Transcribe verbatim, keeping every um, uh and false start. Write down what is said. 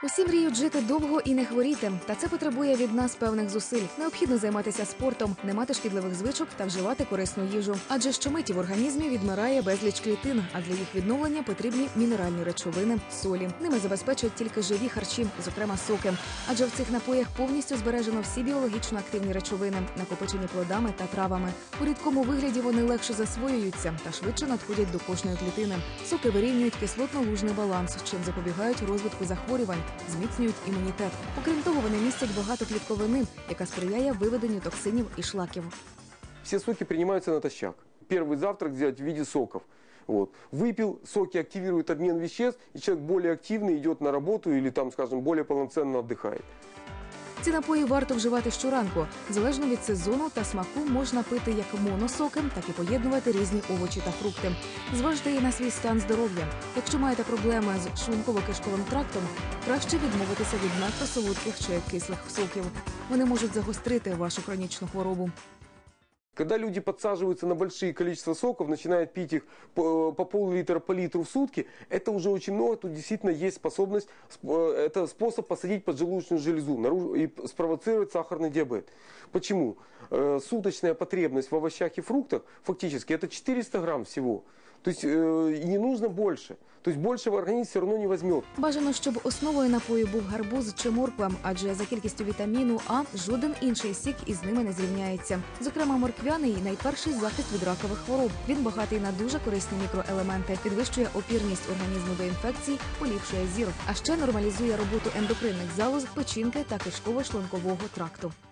Усі мріють жити довго і не хворіти, та це потребує від нас певних зусиль. Необхідно займатися спортом, не мати шкідливих звичок та вживати корисну їжу. Адже щомиті в організмі відмирає безліч клітин, а для їх відновлення потрібні мінеральні речовини, солі. Ними забезпечують тільки живі харчі, зокрема соки. Адже в цих напоях повністю збережено всі біологічно активні речовини, накопичені плодами та травами. У рідкому вигляді вони легше засвоюються та швидше надходять до кожної клітини. Соки вирівнюють кислотно-лужний баланс, чим запобігають розвитку захворювань, зміцнюють імунітет. Окрім того, вони містять багато клітковини, яка сприяє виведенню токсинів і шлаків. Все соки принимаются натощак. Первый завтрак сделать в виде соков. Вот. Выпил, соки активируют обмен веществ, и человек более активный идет на работу или, там, скажем, более полноценно отдыхает. Ці напої варто вживати щоранку. Залежно від сезону та смаку можна пити як моносоки, так і поєднувати різні овочі та фрукти. Зважте і на свій стан здоров'я. Якщо маєте проблеми з шлунково-кишковим трактом, краще відмовитися від надто солодких чи кислих соків. Вони можуть загострити вашу хронічну хворобу. Когда люди подсаживаются на большие количества соков, начинают пить их по, по пол-литра, по литру в сутки, это уже очень много, тут действительно есть способность, это способ посадить поджелудочную железу и спровоцировать сахарный диабет. Почему? Суточная потребность в овощах и фруктах фактически это четыреста грамм всего. То есть э, не нужно больше. То есть больше в организм все равно не возьмет. Бажано, щоб основою напою був гарбуз чи морква, адже за кількістю вітаміну А жоден інший сік із ними не зрівняється. Зокрема, морквяний – найперший захист від ракових хвороб. Він багатий на дуже корисні мікроелементи, підвищує опірність організму до інфекцій, поліпшує зір, а ще нормалізує роботу ендокринних залоз, печінки та кишково-шлункового тракту.